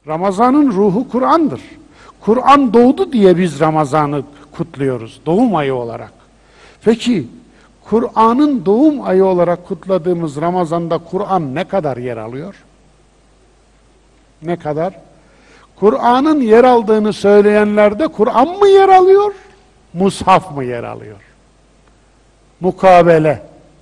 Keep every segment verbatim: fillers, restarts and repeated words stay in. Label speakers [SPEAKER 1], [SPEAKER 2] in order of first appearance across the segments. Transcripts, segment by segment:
[SPEAKER 1] Ramazan'ın ruhu Kur'an'dır. Kur'an doğdu diye biz Ramazan'ı kutluyoruz, doğum ayı olarak. Peki, Kur'an'ın doğum ayı olarak kutladığımız Ramazan'da Kur'an ne kadar yer alıyor? Ne kadar? Kur'an'ın yer aldığını söyleyenlerde Kur'an mı yer alıyor, mushaf mı yer alıyor? Mukabele.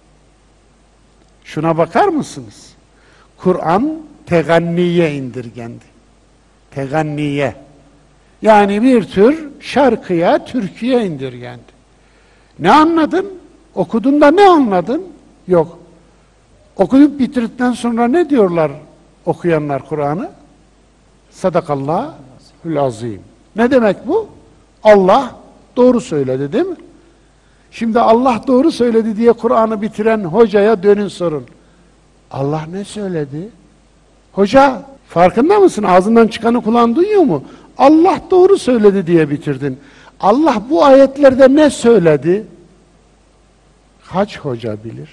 [SPEAKER 1] Şuna bakar mısınız? Kur'an teganniye indirgendi. Teganniye. Yani bir tür şarkıya, türküye indirgendi. Ne anladın? Okudun da ne anladın? Yok. Okuyup bitirdikten sonra ne diyorlar okuyanlar Kur'an'ı? Sadakallahul azim. Ne demek bu? Allah doğru söyledi, değil mi? Şimdi Allah doğru söyledi diye Kur'an'ı bitiren hocaya dönün sorun. Allah ne söyledi? Hoca, farkında mısın? Ağzından çıkanı kulağın duyuyor mu? Allah doğru söyledi diye bitirdin. Allah bu ayetlerde ne söyledi? Kaç hoca bilir?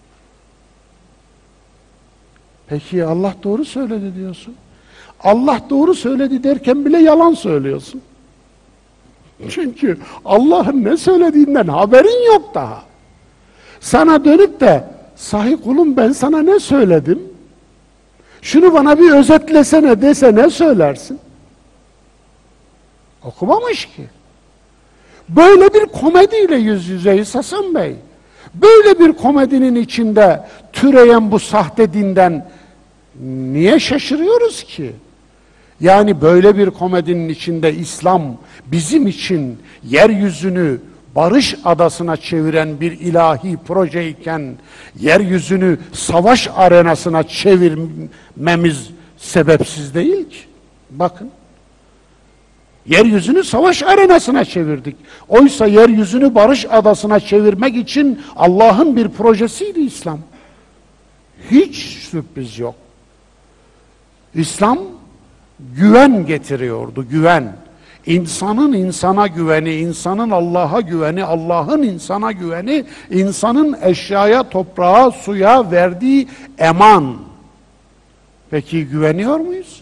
[SPEAKER 1] Peki Allah doğru söyledi diyorsun. Allah doğru söyledi derken bile yalan söylüyorsun. Çünkü Allah'ın ne söylediğinden haberin yok daha. Sana dönüp de sahi kulum ben sana ne söyledim? Şunu bana bir özetlesene dese ne söylersin? Okumamış ki. Böyle bir komediyle yüz yüzeyiz Hasan Bey. Böyle bir komedinin içinde türeyen bu sahte dinden niye şaşırıyoruz ki? Yani böyle bir komedinin içinde İslam bizim için yeryüzünü barış adasına çeviren bir ilahi projeyken yeryüzünü savaş arenasına çevirmemiz sebepsiz değil ki. Bakın. Yeryüzünü savaş arenasına çevirdik. Oysa yeryüzünü barış adasına çevirmek için Allah'ın bir projesiydi İslam. Hiç sürpriz yok. İslam güven getiriyordu, güven. İnsanın insana güveni, insanın Allah'a güveni, Allah'ın insana güveni, insanın eşyaya, toprağa, suya verdiği eman. Peki güveniyor muyuz?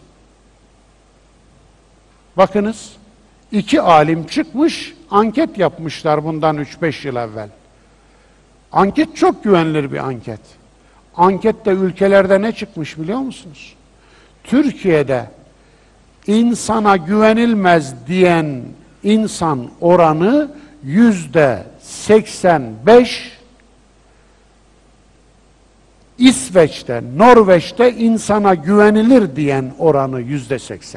[SPEAKER 1] Bakınız, iki alim çıkmış, anket yapmışlar bundan üç beş yıl evvel. Anket çok güvenilir bir anket. Ankette ülkelerde ne çıkmış biliyor musunuz? Türkiye'de insana güvenilmez diyen insan oranı yüzde seksen beş, İsveç'te, Norveç'te insana güvenilir diyen oranı yüzde seksen.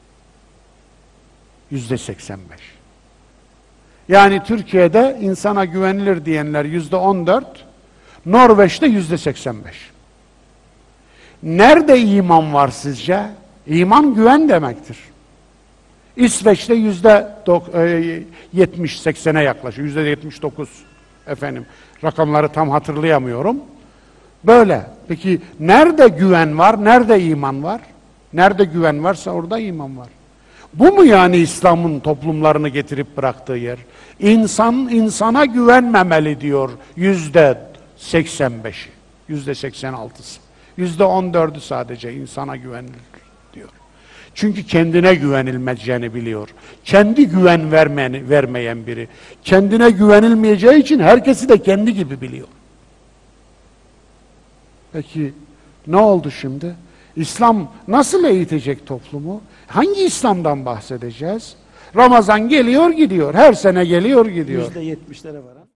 [SPEAKER 1] Yüzde seksen beş. Yani Türkiye'de insana güvenilir diyenler yüzde on dört, Norveç'te yüzde seksen beş. Nerede iman var sizce? İman güven demektir. İsveç'te yüzde yetmiş seksene yaklaşıyor. Yüzde yetmiş dokuz efendim. Rakamları tam hatırlayamıyorum. Böyle. Peki nerede güven var? Nerede iman var? Nerede güven varsa orada iman var. Bu mu yani İslam'ın toplumlarını getirip bıraktığı yer? İnsan insana güvenmemeli diyor yüzde seksen beşi, yüzde seksen altısı. Yüzde on dördü sadece insana güvenilir diyor. Çünkü kendine güvenilmeyeceğini biliyor. Kendi güven vermeni, vermeyen biri. Kendine güvenilmeyeceği için herkesi de kendi gibi biliyor. Peki ne oldu şimdi? İslam nasıl eğitecek toplumu? Hangi İslam'dan bahsedeceğiz? Ramazan geliyor gidiyor. Her sene geliyor gidiyor.
[SPEAKER 2] yüzde yetmişlere var.